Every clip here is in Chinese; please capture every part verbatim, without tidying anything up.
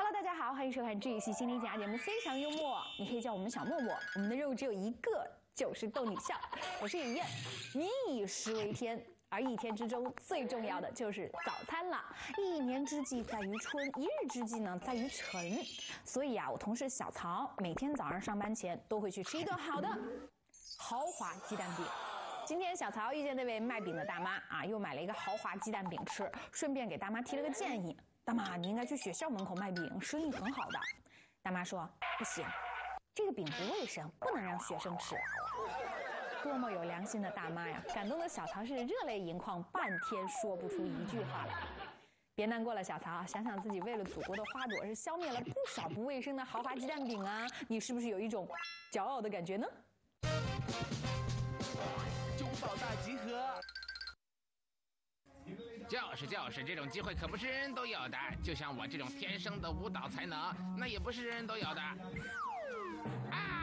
Hello， 大家好，欢迎收看这一期心理减压节目，非常幽默，你可以叫我们小默默。我们的任务只有一个，就是逗你笑。我是妍妍，民以食为天。而一天之中最重要的就是早餐了。一年之计在于春，一日之计呢在于晨。所以啊，我同事小曹每天早上上班前都会去吃一顿好的豪华鸡蛋饼。今天小曹遇见那位卖饼的大妈啊，又买了一个豪华鸡蛋饼吃，顺便给大妈提了个建议：大妈，你应该去学校门口卖饼，生意很好的。大妈说不行，这个饼不卫生，不能让学生吃。多么有良心的大妈呀！感动的小曹是热泪盈眶，半天说不出一句话来。别难过了，小曹，想想自己为了祖国的花朵是消灭了不少不卫生的豪华鸡蛋饼啊，你是不是有一种骄傲的感觉呢？ 中宝大集合。 就是就是，这种机会可不是人人都有的。就像我这种天生的舞蹈才能，那也不是人人都有的。啊！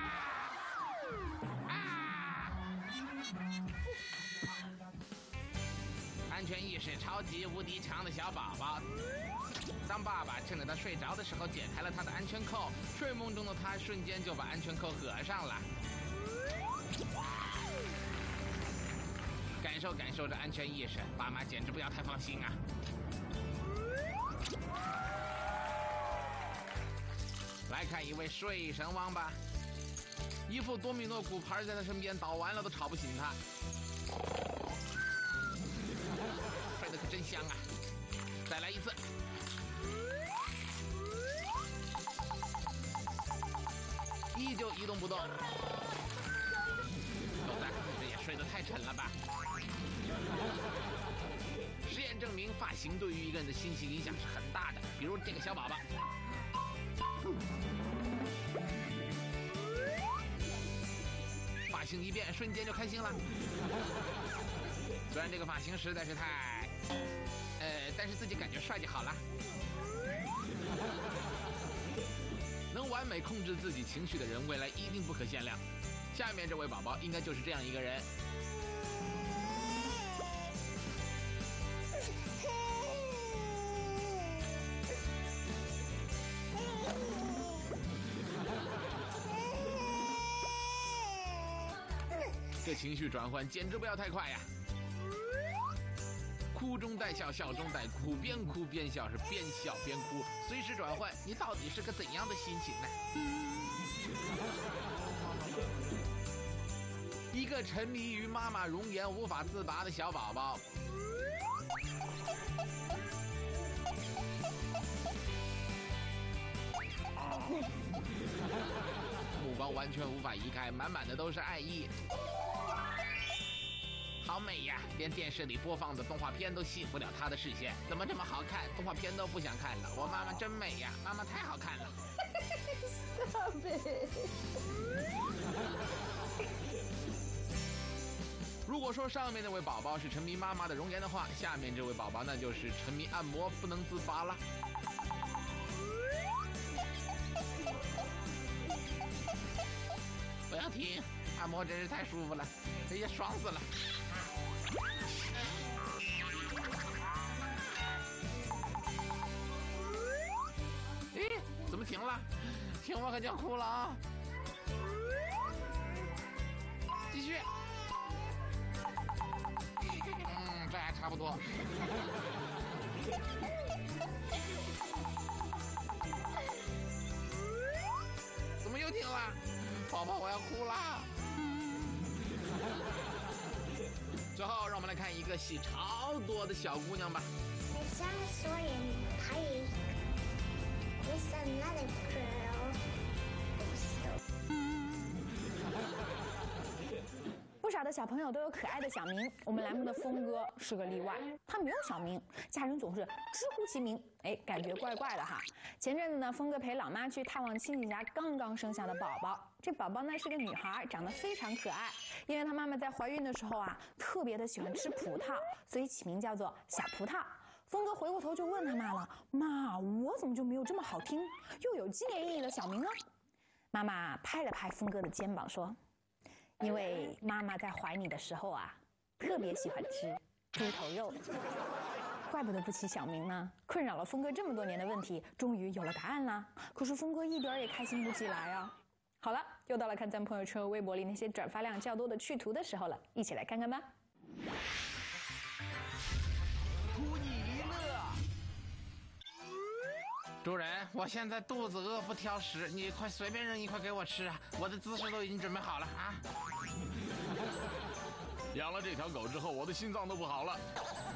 安全意识超级无敌强的小宝宝，当爸爸趁着他睡着的时候解开了他的安全扣，睡梦中的他瞬间就把安全扣合上了，感受感受着安全意识，爸妈简直不要太放心啊！来看一位睡神王吧，一副多米诺骨牌在他身边倒完了都吵不醒他。睡得可真香啊！再来一次，依旧一动不动。狗子，这也睡得太沉了吧！实验证明，发型对于一个人的心情影响是很大的。比如这个小宝宝，发型一变，瞬间就开心了。虽然这个发型实在是太……呃，但是自己感觉帅就好了。能完美控制自己情绪的人，未来一定不可限量。下面这位宝宝应该就是这样一个人。这情绪转换简直不要太快呀！哭中带笑，笑中带哭，边哭边笑，是边笑边哭，随时转换，你到底是个怎样的心情呢？一个沉迷于妈妈容颜无法自拔的小宝宝，目光完全无法移开，满满的都是爱意。好美呀，连电视里播放的动画片都吸引不了他的视线。怎么这么好看？动画片都不想看了。我妈妈真美呀，妈妈太好看了。Stop it 如果说上面那位宝宝是沉迷妈妈的容颜的话，下面这位宝宝那就是沉迷按摩不能自拔了。不要停，按摩真是太舒服了，哎呀，爽死了！咦，怎么停了？停我可就要哭了啊！继续。嗯，这还差不多。怎么又停了？宝宝，我要哭啦！最后，让我们来看一个戏超多的小姑娘吧。 不少的小朋友都有可爱的小名，我们栏目的峰哥是个例外，他没有小名，家人总是直呼其名，哎，感觉怪怪的哈。前阵子呢，峰哥陪老妈去探望亲戚家刚刚生下的宝宝，这宝宝呢是个女孩，长得非常可爱，因为她妈妈在怀孕的时候啊，特别的喜欢吃葡萄，所以起名叫做小葡萄。峰哥回过头就问他妈了：“妈，我怎么就没有这么好听又有纪念意义的小名呢？”妈妈拍了拍峰哥的肩膀说：“因为妈妈在怀你的时候啊，特别喜欢吃猪头肉。” 怪不得不起小名呢。困扰了峰哥这么多年的问题，终于有了答案啦。可是峰哥一点也开心不起来啊。好了，又到了看咱朋友圈、微博里那些转发量较多的去图的时候了，一起来看看吧。 图你一乐。 主人，我现在肚子饿不挑食，你快随便扔一块给我吃啊！我的姿势都已经准备好了啊！ 养了这条狗之后，我的心脏都不好了。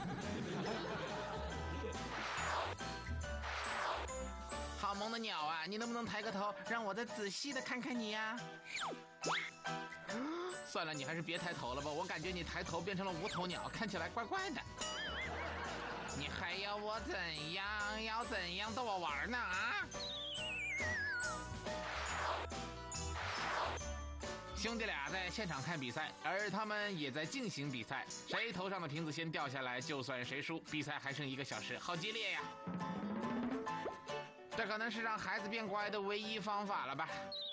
好萌的鸟啊，你能不能抬个头，让我再仔细的看看你呀？算了，你还是别抬头了吧，我感觉你抬头变成了无头鸟，看起来怪怪的。你还要我怎样？要怎样逗我玩呢？啊！兄弟俩在现场看比赛，而他们也在进行比赛。谁头上的瓶子先掉下来，就算谁输。比赛还剩一个小时，好激烈呀！这可能是让孩子变乖的唯一方法了吧？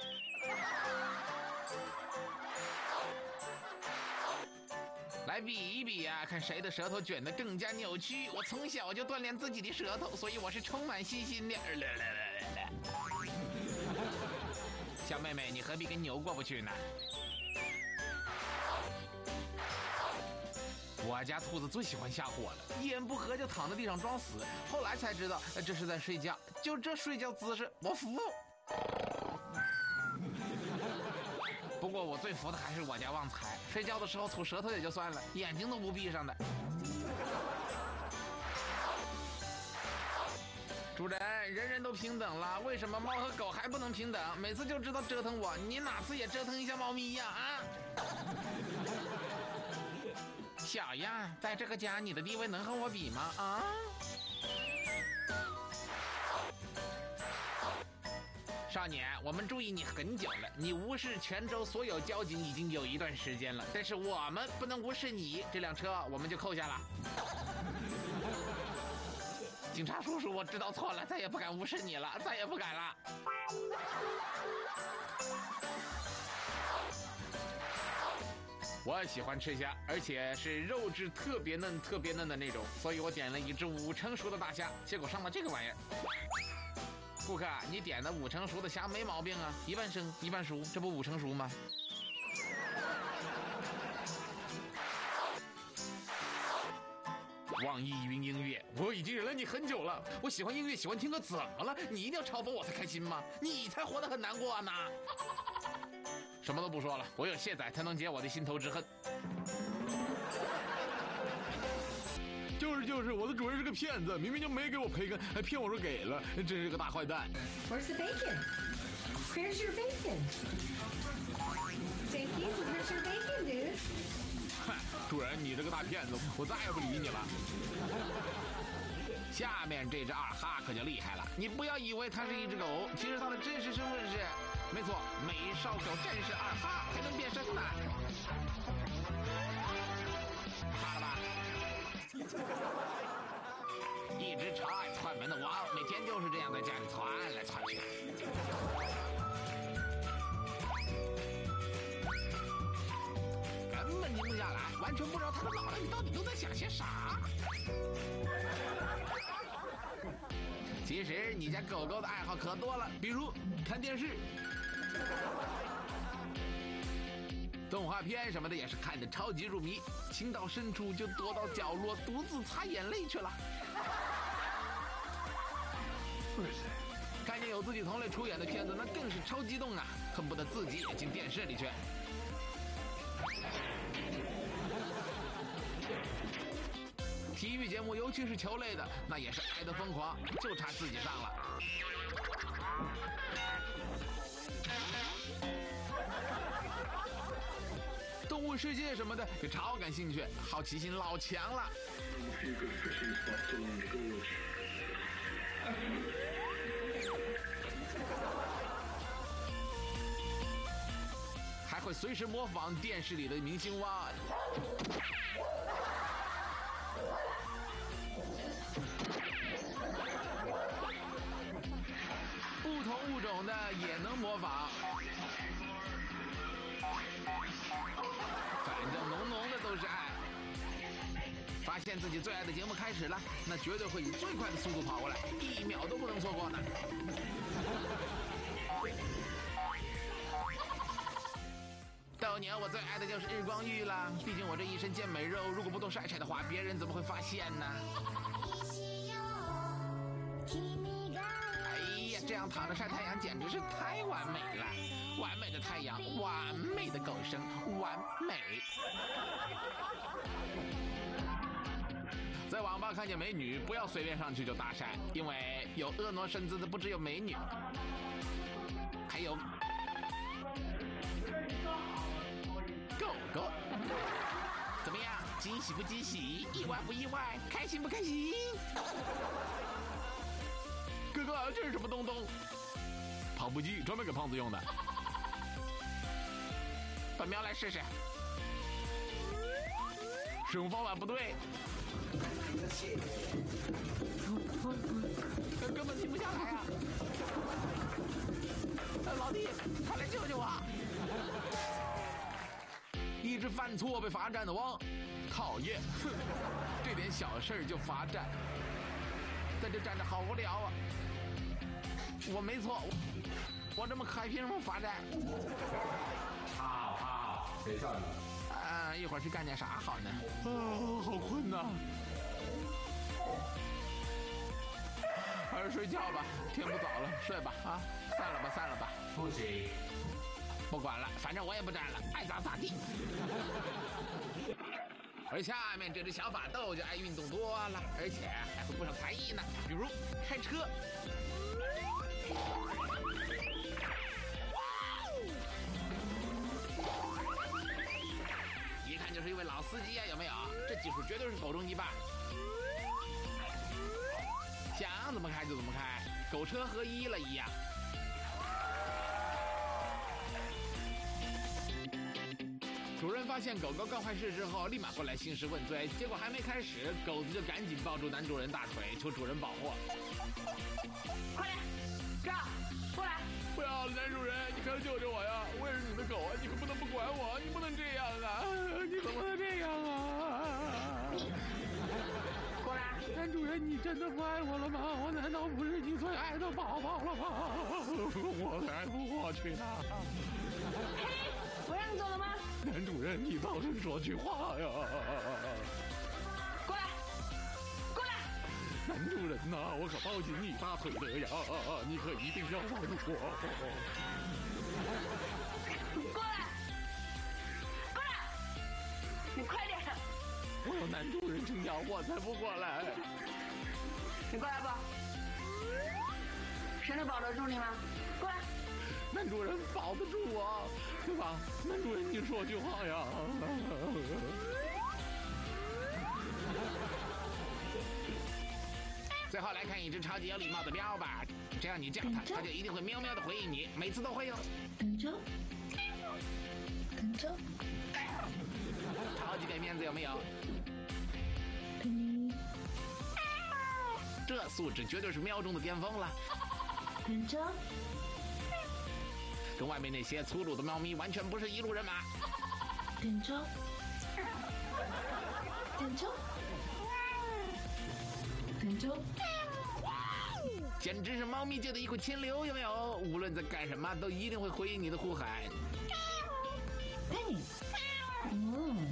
来比一比呀、啊，看谁的舌头卷得更加扭曲。我从小就锻炼自己的舌头，所以我是充满信心的。小妹妹，你何必跟牛过不去呢？我家兔子最喜欢吓唬我了，一言不合就躺在地上装死。后来才知道这是在睡觉，就这睡觉姿势，我服。不过我最服的还是我家旺财，睡觉的时候吐舌头也就算了，眼睛都不闭上的。主人，人人都平等了，为什么猫和狗还不能平等？每次就知道折腾我，你哪次也折腾一下猫咪呀？啊！小样，在这个家你的地位能和我比吗？啊！少年，我们注意你很久了，你无视泉州所有交警已经有一段时间了，但是我们不能无视你，这辆车我们就扣下了。警察叔叔，我知道错了，再也不敢无视你了，再也不敢了。我喜欢吃虾，而且是肉质特别嫩、特别嫩的那种，所以我点了一只五成熟的大虾，结果上了这个玩意儿。顾客，你点的五成熟的虾没毛病啊，一半生一半熟，这不五成熟吗？网易云音乐，我已经忍了你很久了。我喜欢音乐，喜欢听歌，怎么了？你一定要嘲讽我才开心吗？你才活得很难过呢。什么都不说了，我有卸载才能解我的心头之恨。 就是就是，我的主人是个骗子，明明就没给我培根，还骗我说给了，真是个大坏蛋。 Where's the bacon? Where's your bacon? Thank you. Where's your bacon, dude? 嗨，主人，你这个大骗子，我再也不理你了。 下面这只二哈可就厉害了，你不要以为它是一只狗，其实它的真实身份是，没错，美少狗战士二哈，还能变身呢。怕了吧？一只超爱窜门的王，每天就是这样在家里窜来窜去。根本停不下来，完全不知道他的脑袋里到底都在想些啥。其实你家狗狗的爱好可多了，比如看电视、动画片什么的，也是看得超级入迷，情到深处就躲到角落独自擦眼泪去了。看见有自己同类出演的片子，那更是超激动啊，恨不得自己也进电视里去。体育节目，尤其是球类的，那也是爱得疯狂，就差自己上了。动物世界什么的也超感兴趣，好奇心老强了。还会随时模仿电视里的明星哇。不同物种的也能模仿，反正浓浓的都是爱。反发现自己最爱的节目开始了，那绝对会以最快的速度跑过来，一秒都不能错过呢。豆牛，我最爱的就是日光浴了，毕竟我这一身健美肉，如果不多晒晒的话，别人怎么会发现呢？哎呀，这样躺着晒太阳简直是太完美了！完美的太阳，完美的狗声，完美。在网吧看见美女，不要随便上去就搭讪，因为有婀娜身姿的不只有美女，还有狗狗。怎么样？惊喜不惊喜？意外不意外？开心不开心？哥哥，这是什么东东？ 跑步机，专门给胖子用的。 本喵来试试。 使用方法不对， 根本停不下来啊！老弟，快来救救我！ 一直犯错被罚站的汪，讨厌！哼，这点小事儿就罚站， 在这站着好无聊啊！我没错，我这么可爱，凭什么罚站？ 好好，谁叫你？ 啊，一会儿去干点啥好呢？ 啊，好困呐！ 还是睡觉吧，天不早了，睡吧啊！散了吧，散了吧。 不行， 不管了，反正我也不站了，爱咋咋地。而下面这只小法斗就爱运动多了，而且还会不少才艺呢，比如开车。一看就是一位老司机呀，有没有？这技术绝对是狗中一半。想怎么开就怎么开，狗车合一了一样。主人发现狗狗干坏事之后，立马过来兴师问罪，结果还没开始，狗子就赶紧抱住男主人大腿，求主人保护。 快点，哥，过来！ 不要，男主人，你快救救我呀！我也是你的狗啊，你可不能不管我，你不能这样啊！你怎么能这样啊？ 过来！ 男主人，你真的不爱我了吗？我难道不是你最爱的宝宝了吗？我才不过去呢！ 嘿，我让你走了吗？ 男主人，你倒是说句话呀！ 过来，过来！ 男主人呐、啊，我可抱紧你大腿的呀！你可一定要抱住我！ 过来，过来！你快点！ 我有男主人撑腰，我才不过来！ 你过来不？谁能保得住你吗？过来！ 男主人保得住我，对吧？男主人，你说句话呀！ 最后来看一只超级有礼貌的喵吧，只要你叫它，它就一定会喵喵的回应你，每次都会有。 等着，等着， 超级给面子有没有？ 给你， 这素质绝对是喵中的巅峰了， 等着， 跟外面那些粗鲁的猫咪完全不是一路人马。 等着，等着，等着， 简直是猫咪界的一股清流，有没有？无论在干什么，都一定会回应你的呼喊。 嘿，嗯，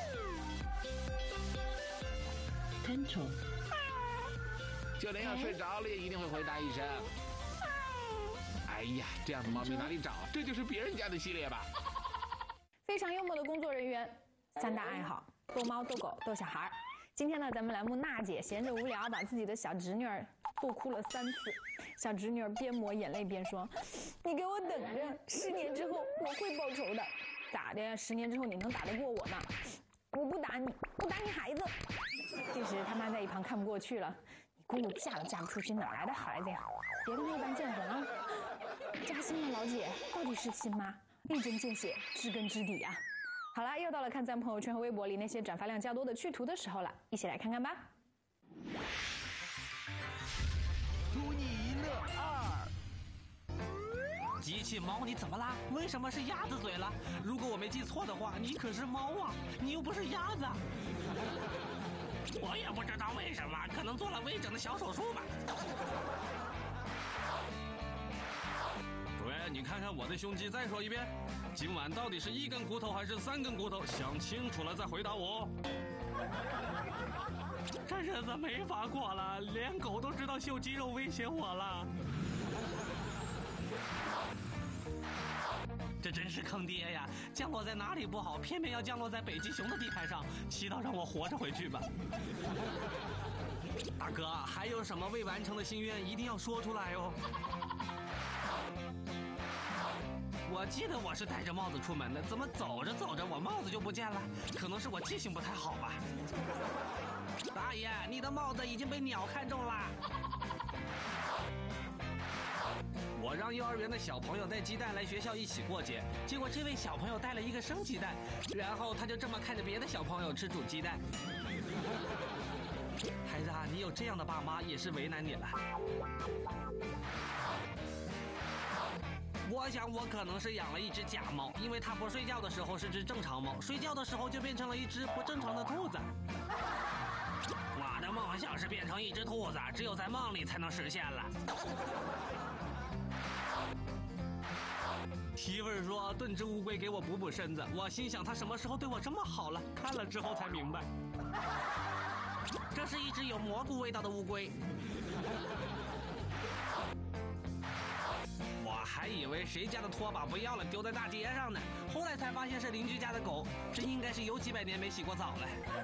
跟着， 就连要睡着了，也一定会回答一声。哎呀，这样的猫咪哪里找？这就是别人家的系列吧？ 非常幽默的工作人员，三大爱好：逗猫、逗狗、逗小孩儿。今天呢，咱们栏目娜姐闲着无聊，把自己的小侄女儿逗哭了三次。小侄女儿边抹眼泪边说：“你给我等着，十年之后我会报仇的。咋的呀？十年之后你能打得过我吗？我不打你，我打你孩子。”这时他妈在一旁看不过去了：“你姑姑嫁都嫁不出去，哪来的孩子呀？别跟他一般见识啊！扎心了，老姐，到底是亲妈，一针见血，知根知底啊！”好啦，又到了看咱朋友圈和微博里那些转发量较多的趣图的时候了，一起来看看吧。 图你一乐二， 机器猫，你怎么啦？为什么是鸭子嘴了？如果我没记错的话，你可是猫啊，你又不是鸭子。 我也不知道为什么，可能做了微整的小手术吧。 主任，你看看我的胸肌，再说一遍。今晚到底是一根骨头还是三根骨头？想清楚了再回答我。 这日子没法过了，连狗都知道秀肌肉威胁我了。这真是坑爹呀！降落在哪里不好，偏偏要降落在北极熊的地盘上，祈祷让我活着回去吧。大哥，还有什么未完成的心愿，一定要说出来哦。我记得我是戴着帽子出门的，怎么走着走着我帽子就不见了？可能是我记性不太好吧。大爷，你的帽子已经被鸟看中了。我让幼儿园的小朋友带鸡蛋来学校一起过节，结果这位小朋友带了一个生鸡蛋，然后他就这么看着别的小朋友吃煮鸡蛋。孩子啊，你有这样的爸妈也是为难你了。我想我可能是养了一只假猫，因为它不睡觉的时候是只正常猫，睡觉的时候就变成了一只不正常的兔子。我的梦想是变成一只兔子，只有在梦里才能实现了。媳妇儿说炖只乌龟给我补补身子，我心想他什么时候对我这么好了？看了之后才明白，这是一只有蘑菇味道的乌龟。我还以为谁家的拖把不要了丢在大街上呢，后来才发现是邻居家的狗，这应该是有几百年没洗过澡了。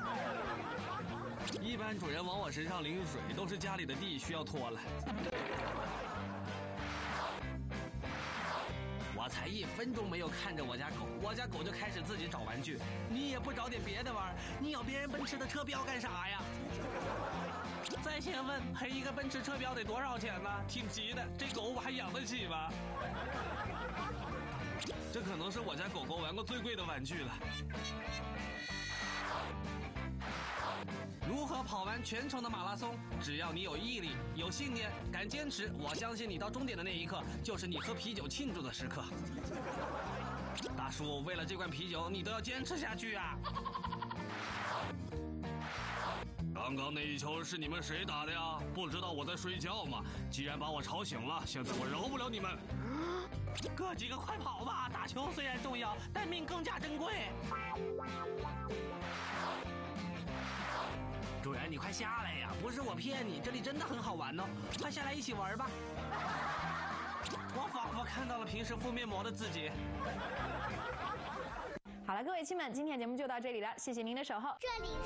一般主人往我身上淋水都是家里的地需要拖了。我才一分钟没有看着我家狗，我家狗就开始自己找玩具。你也不找点别的玩，你咬别人奔驰的车标干啥呀？再先问，赔一个奔驰车标得多少钱呢？挺急的，这狗我还养得起吗？这可能是我家狗狗玩过最贵的玩具了。如何跑完全程的马拉松？只要你有毅力、有信念、敢坚持，我相信你到终点的那一刻，就是你喝啤酒庆祝的时刻。大叔，为了这罐啤酒，你都要坚持下去啊！ 刚刚那一球是你们谁打的呀？不知道我在睡觉吗？既然把我吵醒了，现在我饶不了你们。 哥几个快跑吧！打球虽然重要，但命更加珍贵。主人，你快下来呀！不是我骗你，这里真的很好玩哦，快下来一起玩吧。我仿佛看到了平时敷面膜的自己。 好了，各位亲们，今天节目就到这里了，谢谢您的守候。 这里